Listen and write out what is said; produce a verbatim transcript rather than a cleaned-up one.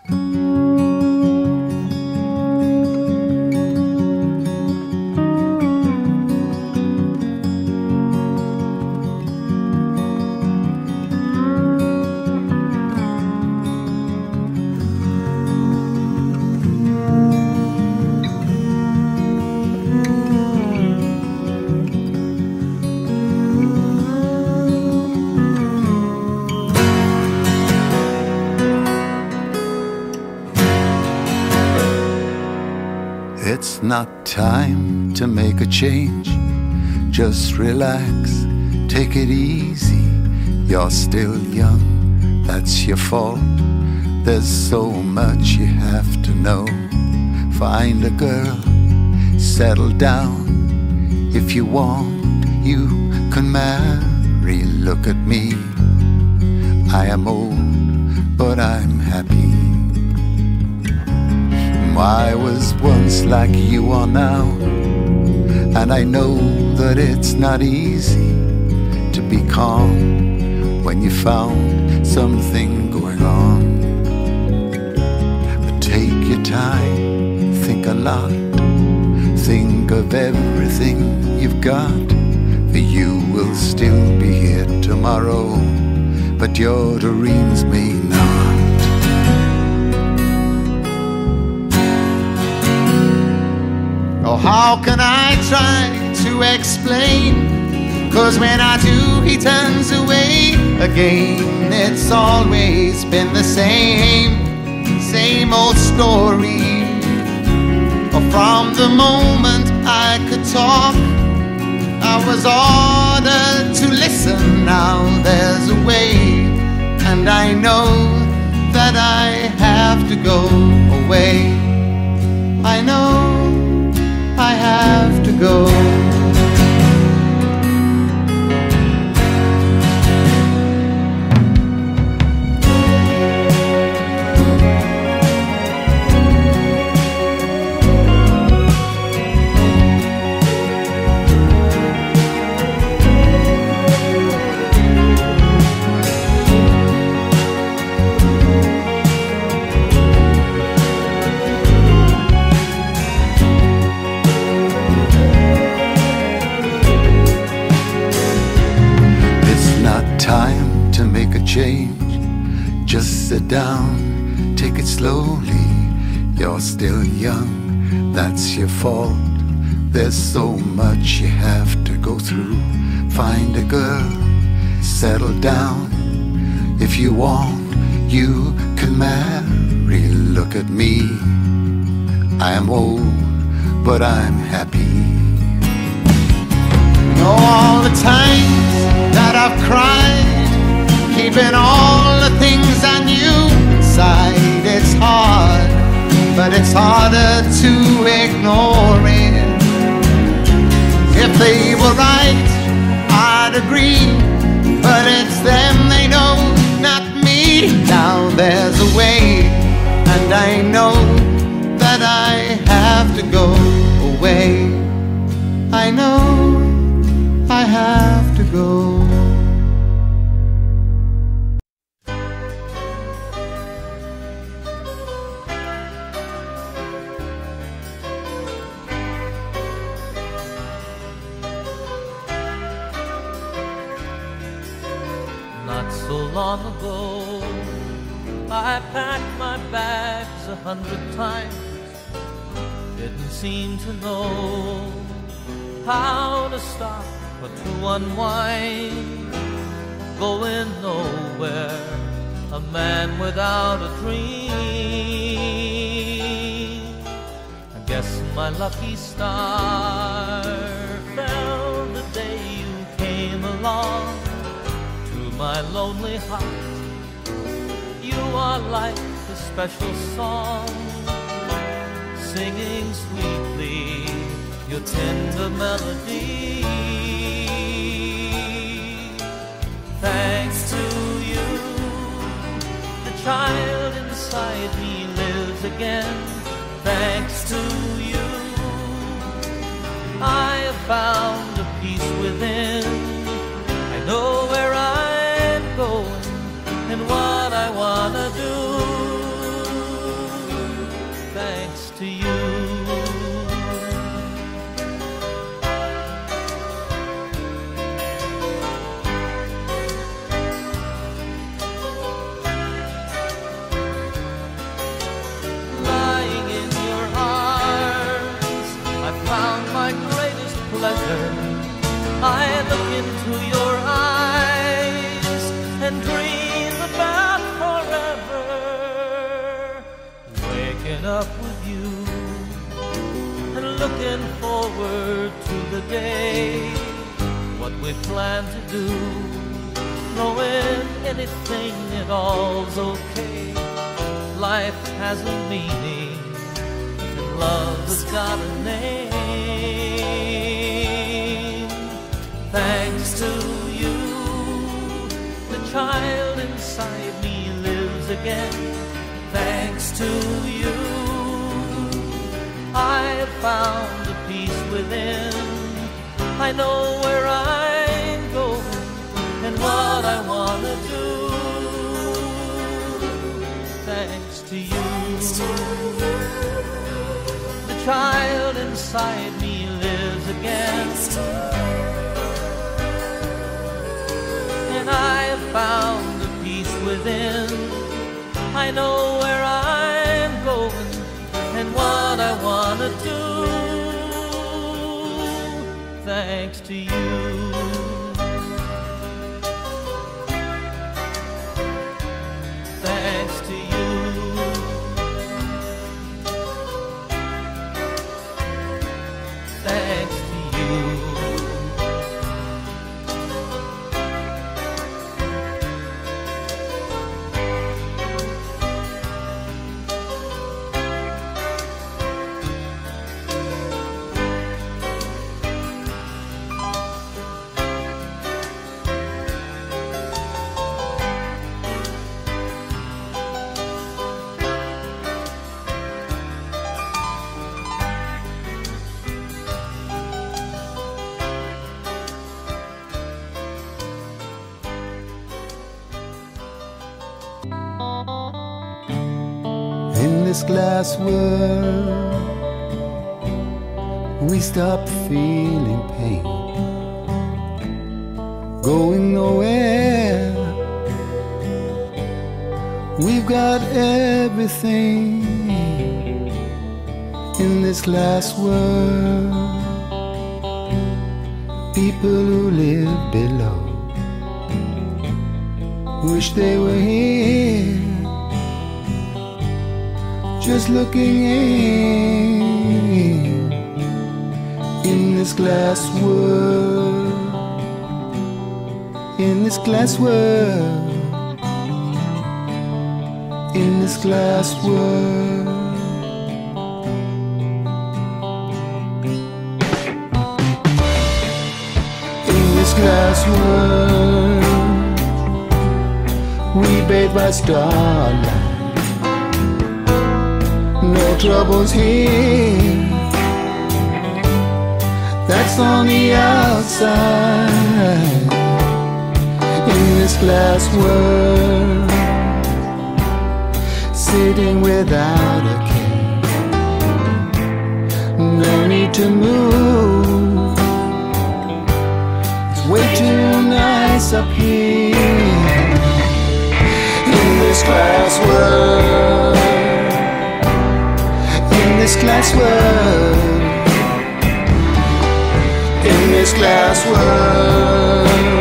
It's not time to make a change. Just relax, take it easy. You're still young, that's your fault. There's so much you have to know. Find a girl, settle down. If you want, you can marry. Look at me, I am old, but I'm happy. I was once like you are now, and I know that it's not easy to be calm when you found something going on. But take your time, think a lot, think of everything you've got. For you will still be here tomorrow, but your dreams may not. Oh, how can I try to explain? 'Cause when I do, he turns away again. It's always been the same, same old story. Oh, from the moment I could talk, I was ordered to listen. Now there's a way, and I know that I have to go away. I know I have to go. Time to make a change. Just sit down, take it slowly. You're still young, that's your fault. There's so much you have to go through. Find a girl, settle down. If you want, you can marry. Look at me, I am old, but I'm happy. Know all the times that I've cried, keeping all the things I knew inside. It's hard, but it's harder to ignore it. If they were right, I'd agree, but it's them they know, not me. Now there's a way, and I know that I have to go away. I know I have to go. Not so long ago, I packed my bags a hundred times. Didn't seem to know how to stop or to unwind. Going nowhere, a man without a dream. I guess my lucky star fell the day you came along. To my lonely heart, you are like a special song, singing sweetly your tender melody. Thanks to you, the child inside me lives again. Thanks to you, I have found a peace within. I know where I'm going and what I wanna do. look into your eyes and dream about forever, waking up with you and looking forward to the day, what we plan to do, knowing anything at all's okay. Life has a meaning and love has got a name. Thanks to you, the child inside me lives again. Thanks to you, I have found a peace within. I know where I'm going and what I want to do. Thanks to you, the child inside me lives again. And I have found a peace within. I know where I'm going and what I want to do. Thanks to you. Thanks to you. Thanks to you. In this glass world, we stop feeling pain, going nowhere. We've got everything in this glass world. People who live below wish they were here, just looking in, in this glass world, in this glass world, in this glass world. In this glass world, we bathe by starlight. No troubles here, that's on the outside. In this glass world, sitting without a care, no need to move, it's way too nice up here. In this glass world, in this glass world, in this glass world.